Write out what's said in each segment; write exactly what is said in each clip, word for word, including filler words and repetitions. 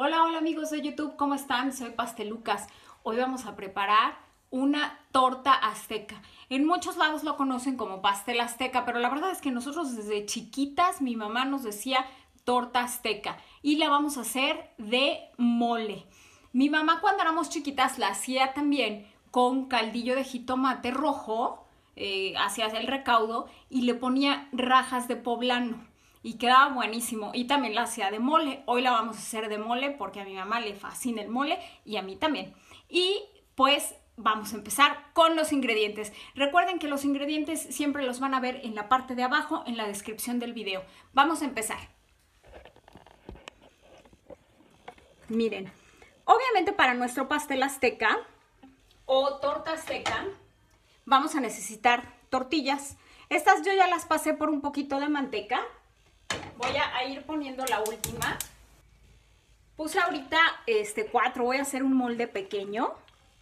Hola, hola amigos de YouTube, ¿cómo están? Soy Pastelucas. Hoy vamos a preparar una torta azteca. En muchos lados lo conocen como pastel azteca, pero la verdad es que nosotros desde chiquitas mi mamá nos decía torta azteca y la vamos a hacer de mole. Mi mamá cuando éramos chiquitas la hacía también con caldillo de jitomate rojo, eh, hacía el recaudo y le ponía rajas de poblano y quedaba buenísimo. Y también la hacía de mole. Hoy la vamos a hacer de mole porque a mi mamá le fascina el mole y a mí también. Y pues vamos a empezar con los ingredientes. Recuerden que los ingredientes siempre los van a ver en la parte de abajo en la descripción del video. Vamos a empezar. Miren, obviamente para nuestro pastel azteca o torta azteca vamos a necesitar tortillas. Estas yo ya las pasé por un poquito de manteca. Voy a ir poniendo la última. Puse ahorita este, cuatro. Voy a hacer un molde pequeño.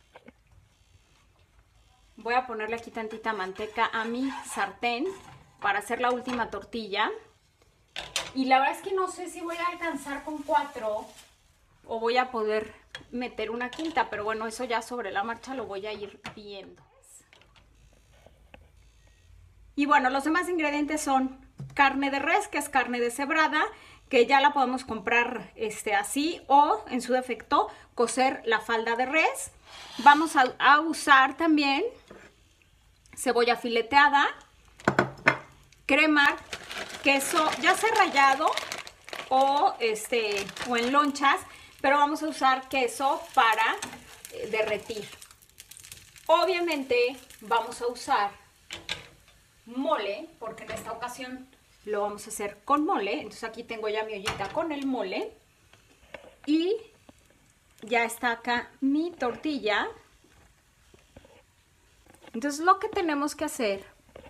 Voy a ponerle aquí tantita manteca a mi sartén para hacer la última tortilla. Y la verdad es que no sé si voy a alcanzar con cuatro o voy a poder meter una quinta. Pero bueno, eso ya sobre la marcha lo voy a ir viendo. Y bueno, los demás ingredientes son carne de res, que es carne deshebrada, que ya la podemos comprar este, así o en su defecto cocer la falda de res. Vamos a, a usar también cebolla fileteada, crema, queso ya sea rallado o, este, o en lonchas, pero vamos a usar queso para eh, derretir. Obviamente vamos a usar mole, porque en esta ocasión lo vamos a hacer con mole. Entonces aquí tengo ya mi ollita con el mole y ya está acá mi tortilla. Entonces lo que tenemos que hacer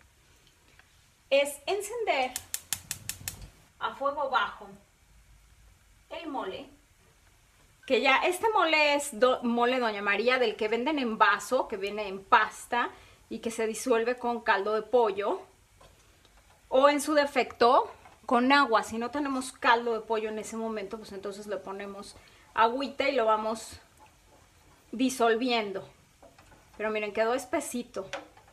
es encender a fuego bajo el mole, que ya este mole es do, mole Doña María, del que venden en vaso, que viene en pasta y que se disuelve con caldo de pollo o en su defecto con agua. Si no tenemos caldo de pollo en ese momento, pues entonces le ponemos agüita y lo vamos disolviendo. Pero miren, quedó espesito.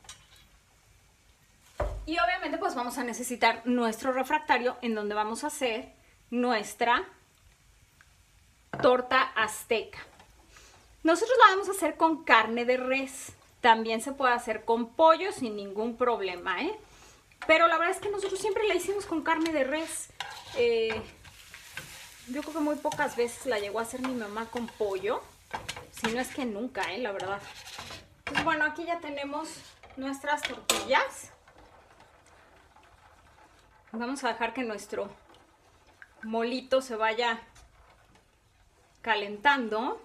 Y obviamente pues vamos a necesitar nuestro refractario en donde vamos a hacer nuestra torta azteca. Nosotros la vamos a hacer con carne de res. También se puede hacer con pollo sin ningún problema, ¿eh? Pero la verdad es que nosotros siempre la hicimos con carne de res. Eh, yo creo que muy pocas veces la llegó a hacer mi mamá con pollo. Si no es que nunca, ¿eh? La verdad. Pues bueno, aquí ya tenemos nuestras tortillas. Vamos a dejar que nuestro molito se vaya calentando.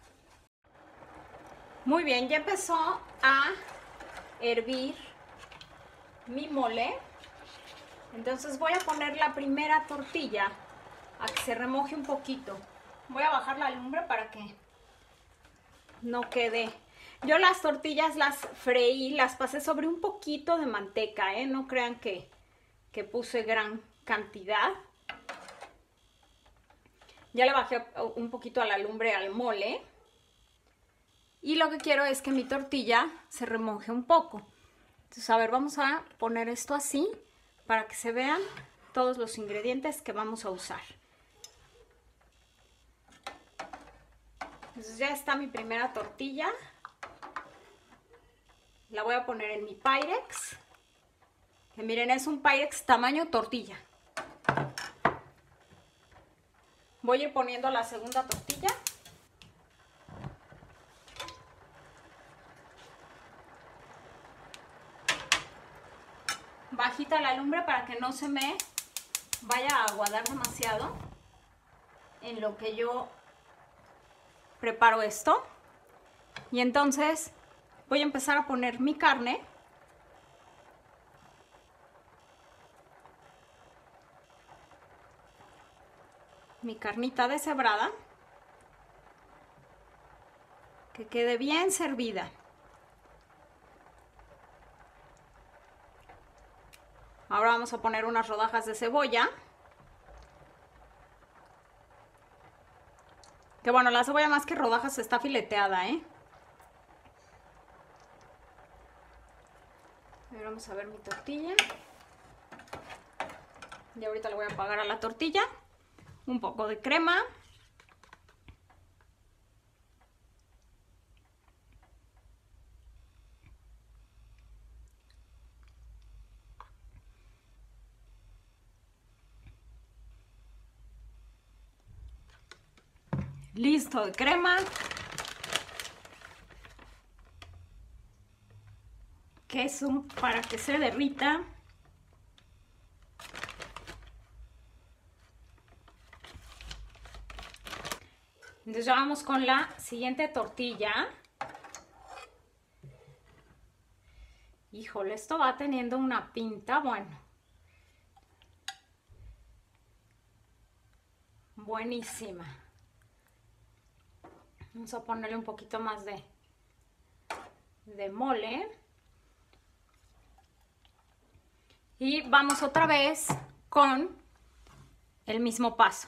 Muy bien, ya empezó a hervir mi mole. Entonces voy a poner la primera tortilla a que se remoje un poquito. Voy a bajar la lumbre para que no quede. Yo las tortillas las freí, las pasé sobre un poquito de manteca, ¿eh? No crean que, que puse gran cantidad. Ya le bajé un poquito a la lumbre al mole. Y lo que quiero es que mi tortilla se remoje un poco. Entonces, a ver, vamos a poner esto así para que se vean todos los ingredientes que vamos a usar. Entonces ya está mi primera tortilla. La voy a poner en mi Pyrex. Que miren, es un Pyrex tamaño tortilla. Voy a ir poniendo la segunda tortilla. Bajita la lumbre para que no se me vaya a aguadar demasiado en lo que yo preparo esto. Y entonces voy a empezar a poner mi carne. Mi carnita deshebrada. Que quede bien servida. Ahora vamos a poner unas rodajas de cebolla. Que bueno, la cebolla más que rodajas está fileteada, ¿eh? A ver, vamos a ver mi tortilla. Y ahorita le voy a apagar a la tortilla. Un poco de crema. Listo de crema. Queso para que se derrita. Entonces ya vamos con la siguiente tortilla. Híjole, esto va teniendo una pinta, bueno. Buenísima. Vamos a ponerle un poquito más de, de mole. Y vamos otra vez con el mismo paso.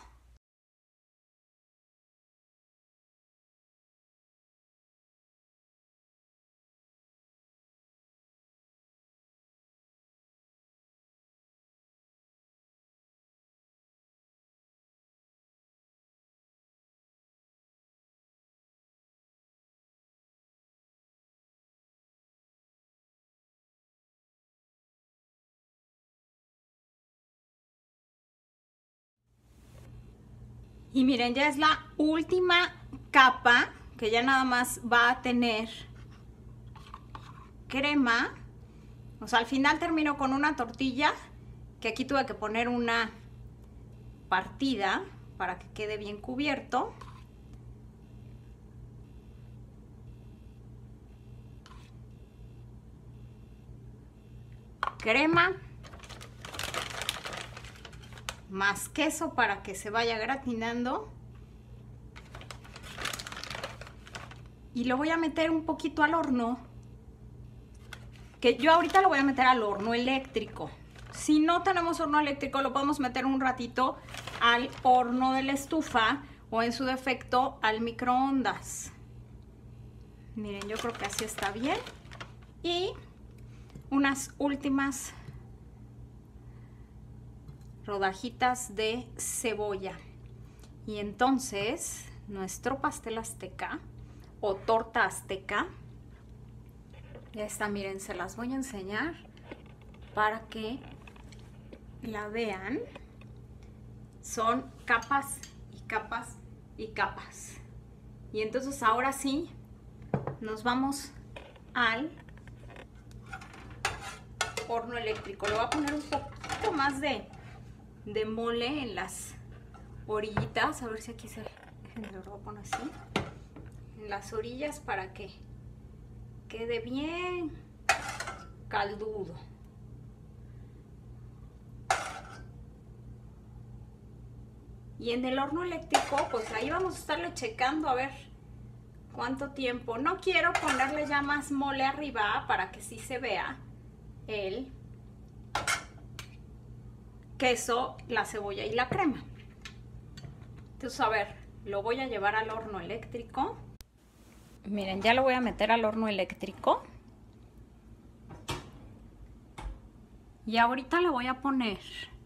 Y miren, ya es la última capa, que ya nada más va a tener crema. O sea, al final termino con una tortilla, que aquí tuve que poner una partida para que quede bien cubierto. Crema. Más queso para que se vaya gratinando. Y lo voy a meter un poquito al horno. Que yo ahorita lo voy a meter al horno eléctrico. Si no tenemos horno eléctrico, lo podemos meter un ratito al horno de la estufa o en su defecto al microondas. Miren, yo creo que así está bien. Y unas últimas rodajitas de cebolla. Y entonces nuestro pastel azteca o torta azteca ya está. Miren, se las voy a enseñar para que la vean. Son capas y capas y capas. Y entonces ahora sí nos vamos al horno eléctrico. Le voy a poner un poquito más de de mole en las orillitas, a ver si aquí se lo voy a poner así, en las orillas para que quede bien caldudo. Y en el horno eléctrico, pues ahí vamos a estarle checando a ver cuánto tiempo. No quiero ponerle ya más mole arriba para que sí se vea el queso, la cebolla y la crema. Entonces, a ver, lo voy a llevar al horno eléctrico. Miren, ya lo voy a meter al horno eléctrico. Y ahorita le voy a poner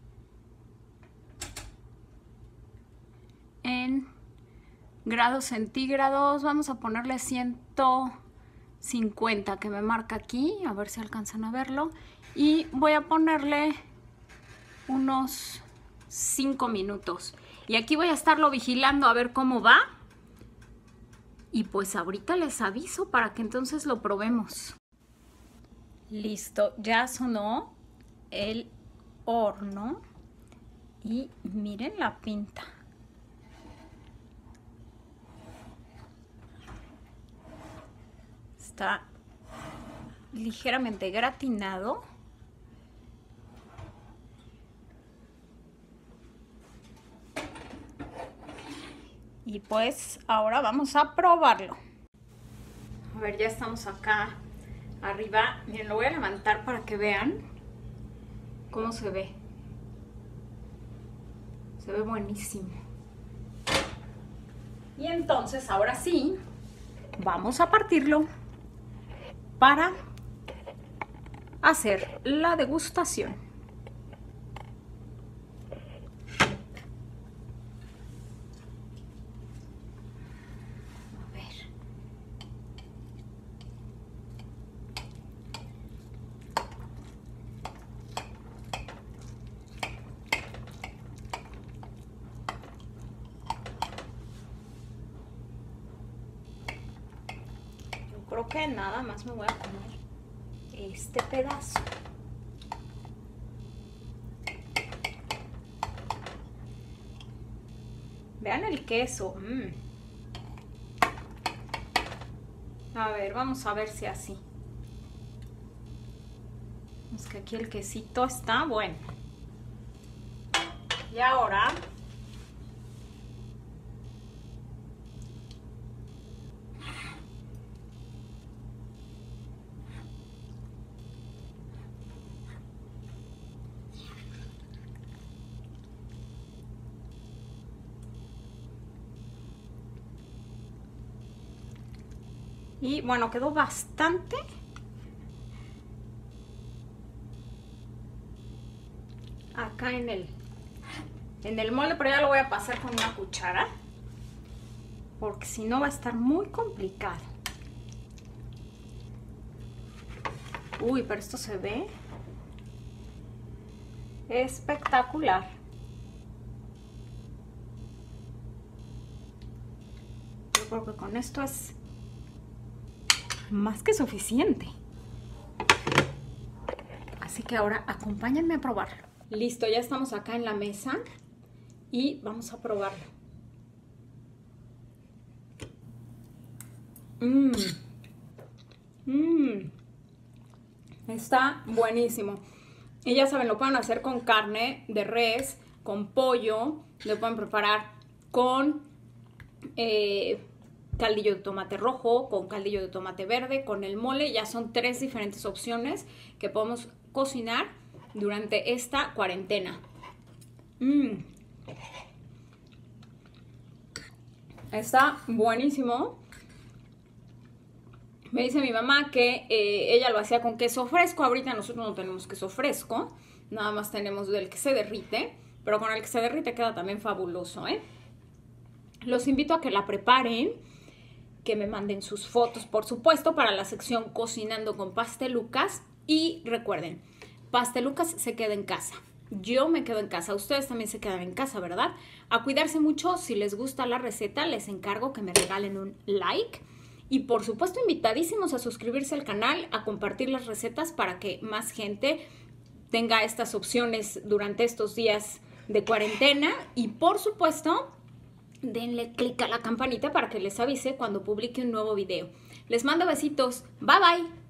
en grados centígrados. Vamos a ponerle ciento cincuenta que me marca aquí. A ver si alcanzan a verlo. Y voy a ponerle unos cinco minutos. Y aquí voy a estarlo vigilando a ver cómo va. Y pues ahorita les aviso para que entonces lo probemos. Listo, ya sonó el horno. Y miren la pinta. Está ligeramente gratinado. Y pues ahora vamos a probarlo. A ver, ya estamos acá arriba. Miren, lo voy a levantar para que vean cómo se ve. Se ve buenísimo. Y entonces ahora sí, vamos a partirlo para hacer la degustación. A ver. Yo creo que nada más me voy a comer este pedazo. Vean el queso. Mm. A ver, vamos a ver si así. Es que aquí el quesito está bueno. Y ahora y bueno, quedó bastante. Acá en el en el molde, pero ya lo voy a pasar con una cuchara porque si no va a estar muy complicado. Uy, pero esto se ve espectacular. Yo creo que con esto es más que suficiente. Así que ahora acompáñenme a probarlo. Listo, ya estamos acá en la mesa y vamos a probarlo. Mmm. Mmm. Está buenísimo. Y ya saben, lo pueden hacer con carne de res, con pollo, lo pueden preparar con eh, caldillo de tomate rojo, con caldillo de tomate verde, con el mole. Ya son tres diferentes opciones que podemos cocinar durante esta cuarentena. Mm. Está buenísimo. Me dice mi mamá que eh, ella lo hacía con queso fresco. Ahorita nosotros no tenemos queso fresco, nada más tenemos del que se derrite, pero con el que se derrite queda también fabuloso, ¿eh? Los invito a que la preparen, que me manden sus fotos, por supuesto, para la sección Cocinando con Pastelucas. Y recuerden, Pastelucas se queda en casa. Yo me quedo en casa, ustedes también se quedan en casa, ¿verdad? A cuidarse mucho. Si les gusta la receta, les encargo que me regalen un like. Y por supuesto, invitadísimos a suscribirse al canal, a compartir las recetas para que más gente tenga estas opciones durante estos días de cuarentena. Y por supuesto, denle clic a la campanita para que les avise cuando publique un nuevo video. Les mando besitos. Bye, bye.